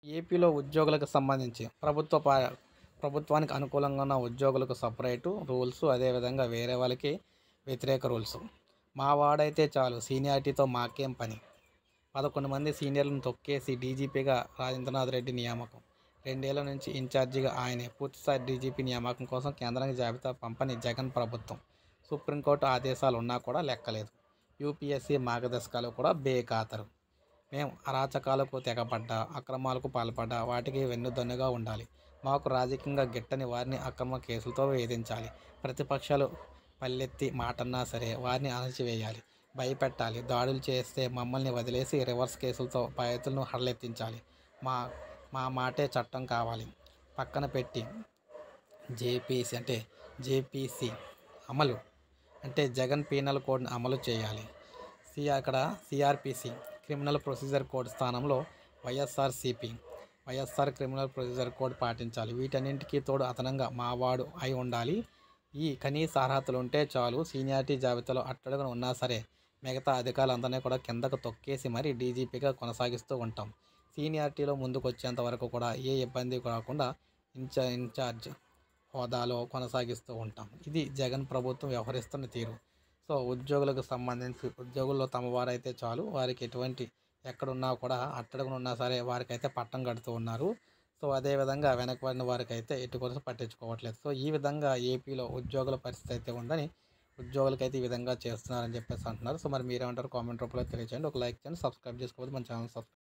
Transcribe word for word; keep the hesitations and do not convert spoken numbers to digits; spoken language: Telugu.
ఏపీలో ఉద్యోగులకు సంబంధించి ప్రభుత్వ పా ప్రభుత్వానికి అనుకూలంగా ఉన్న ఉద్యోగులకు సపరేటు రూల్స్, అదేవిధంగా వేరే వాళ్ళకి వ్యతిరేక రూల్స్. మా వాడైతే చాలు సీనియారిటీతో మాకేం పని. పదకొండు మంది సీనియర్లను తొక్కేసి డీజీపీగా రాజేంద్రనాథ్ రెడ్డి నియామకం. రెండేళ్ల నుంచి ఇన్ఛార్జిగా ఆయనే. పూర్తిస్థాయి డీజీపీ నియామకం కోసం కేంద్రానికి జాబితా పంపని జగన్ ప్రభుత్వం. సుప్రీంకోర్టు ఆదేశాలు ఉన్నా కూడా లెక్కలేదు. యూపీఎస్సీ మార్గదర్శకాలు కూడా బేఖాతరు. మేం అరాచకాలకు తెగబడ్డా, అక్రమాలకు పాల్పడ్డా వాటికి వెన్నుదన్నుగా ఉండాలి. మాకు రాజకీయంగా గిట్టని వారిని అక్రమ కేసులతో వేధించాలి. ప్రతిపక్షాలు పల్లెత్తి మాటన్నా సరే వారిని అణచివేయాలి, భయపెట్టాలి. దాడులు చేస్తే మమ్మల్ని వదిలేసి రివర్స్ కేసులతో బాధితులను హడలెత్తించాలి. మా మా మాటే చట్టం కావాలి. పక్కన పెట్టి జేపీసీ అంటే జేపీసీ అమలు అంటే జగన్ పీనల్ కోడ్ని అమలు చేయాలి. సి అక్కడ సిఆర్పిసి క్రిమినల్ ప్రొసీజర్ కోడ్ స్థానంలో YSRCP YSR criminal procedure code పాటించాలి. వీటన్నింటికీ తోడు అదనంగా మావాడు అయి ఉండాలి. ఈ కనీస అర్హతలు ఉంటే చాలు. సీనియారిటీ జాబితాలో అట్టడుగున ఉన్నా సరే మిగతా అధికారులందరినీ కూడా కిందకు తొక్కేసి మరీ డీజీపీగా కొనసాగిస్తూ ఉంటాం. సీనియారిటీలో ముందుకు వచ్చేంత వరకు కూడా ఏ ఇబ్బంది రాకుండా ఇన్ఛా ఇన్ఛార్జ్ హోదాలో కొనసాగిస్తూ ఉంటాం. ఇది జగన్ ప్రభుత్వం వ్యవహరిస్తున్న తీరు. సో ఉద్యోగులకు సంబంధించి ఉద్యోగుల్లో తమ వారైతే చాలు, వారికి ఎటువంటి ఎక్కడున్నా కూడా అట్టడుగున ఉన్నా సరే వారికైతే పట్టం కడుతూ ఉన్నారు. సో అదేవిధంగా వెనకబడిన వారికైతే ఎటు కోసం పట్టించుకోవట్లేదు. సో ఈ విధంగా ఏపీలో ఉద్యోగుల పరిస్థితి అయితే ఉందని, ఉద్యోగులకైతే ఈ విధంగా చేస్తున్నారని చెప్పేసి అంటున్నారు. సో మరి మీరేమంటారు కామెంట్ రూపంలో తెలియజేయండి. ఒక లైక్ చేయండి, సబ్స్క్రైబ్ చేసుకోవద్దు మన ఛానల్ సబ్స్క్రైబ్